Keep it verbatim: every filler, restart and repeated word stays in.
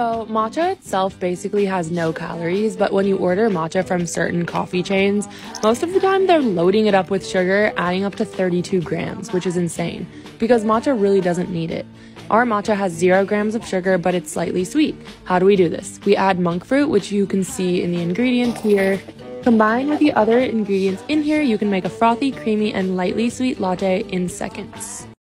So matcha itself basically has no calories, but when you order matcha from certain coffee chains, most of the time they're loading it up with sugar, adding up to thirty-two grams, which is insane, because matcha really doesn't need it. Our matcha has zero grams of sugar, but it's slightly sweet. How do we do this? We add monk fruit, which you can see in the ingredients here. Combined with the other ingredients in here, you can make a frothy, creamy, and lightly sweet latte in seconds.